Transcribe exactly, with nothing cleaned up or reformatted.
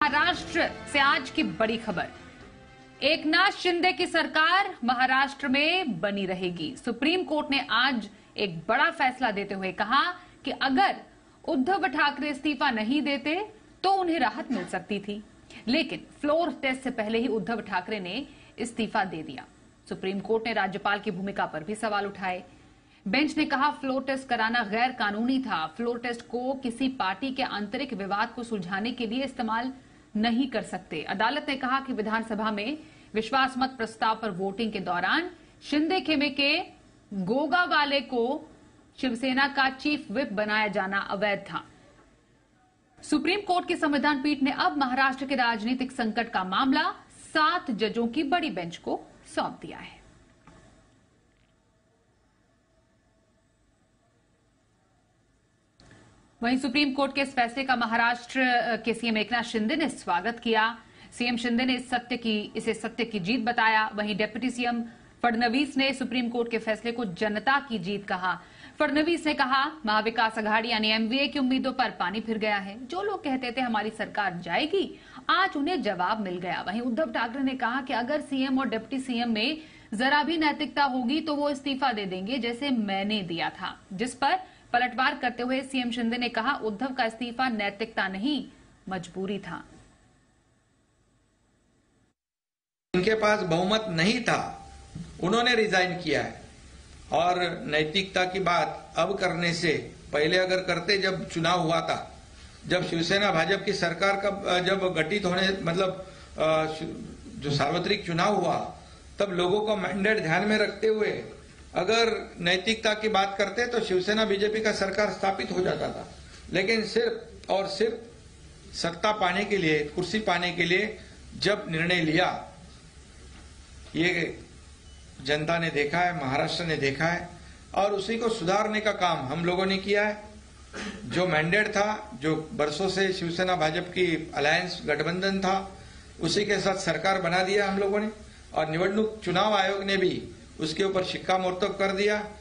महाराष्ट्र से आज की बड़ी खबर। एकनाथ शिंदे की सरकार महाराष्ट्र में बनी रहेगी। सुप्रीम कोर्ट ने आज एक बड़ा फैसला देते हुए कहा कि अगर उद्धव ठाकरे इस्तीफा नहीं देते तो उन्हें राहत मिल सकती थी, लेकिन फ्लोर टेस्ट से पहले ही उद्धव ठाकरे ने इस्तीफा दे दिया। सुप्रीम कोर्ट ने राज्यपाल की भूमिका पर भी सवाल उठाए। बेंच ने कहा फ्लोर टेस्ट कराना गैर कानूनी था। फ्लोर टेस्ट को किसी पार्टी के आंतरिक विवाद को सुलझाने के लिए इस्तेमाल नहीं कर सकते। अदालत ने कहा कि विधानसभा में विश्वास मत प्रस्ताव पर वोटिंग के दौरान शिंदे खेमे के गोगावाले को शिवसेना का चीफ व्हिप बनाया जाना अवैध था। सुप्रीम कोर्ट की संविधान पीठ ने अब महाराष्ट्र के राजनीतिक संकट का मामला सात जजों की बड़ी बेंच को सौंप दिया है। वहीं सुप्रीम कोर्ट के इस फैसले का महाराष्ट्र के सीएम एकनाथ शिंदे ने स्वागत किया। सीएम शिंदे ने इस सत्य की इसे सत्य की जीत बताया। वहीं डिप्टी सीएम फडणवीस ने सुप्रीम कोर्ट के फैसले को जनता की जीत कहा। फडणवीस ने कहा महाविकास आघाड़ी यानी एमवीए की उम्मीदों पर पानी फिर गया है। जो लोग कहते थे हमारी सरकार जाएगी, आज उन्हें जवाब मिल गया। वहीं उद्धव ठाकरे ने कहा कि अगर सीएम और डिप्टी सीएम में जरा भी नैतिकता होगी तो वो इस्तीफा दे देंगे, जैसे मैंने दिया था। जिस पर पलटवार करते हुए सीएम शिंदे ने कहा उद्धव का इस्तीफा नैतिकता नहीं, मजबूरी था। उनके पास बहुमत नहीं था, उन्होंने रिजाइन किया है। और नैतिकता की बात अब करने से पहले अगर करते, जब चुनाव हुआ था, जब शिवसेना भाजपा की सरकार का जब गठित होने मतलब जो सार्वत्रिक चुनाव हुआ, तब लोगों का मैंडेट ध्यान में रखते हुए अगर नैतिकता की बात करते तो शिवसेना बीजेपी का सरकार स्थापित हो जाता था। लेकिन सिर्फ और सिर्फ सत्ता पाने के लिए, कुर्सी पाने के लिए जब निर्णय लिया, ये जनता ने देखा है, महाराष्ट्र ने देखा है, और उसी को सुधारने का काम हम लोगों ने किया है। जो मैंडेट था, जो बरसों से शिवसेना भाजपा की अलायंस गठबंधन था, उसी के साथ सरकार बना दिया हम लोगों ने, और निवडणूक चुनाव आयोग ने भी उसके ऊपर शिक्कामोर्तब कर दिया।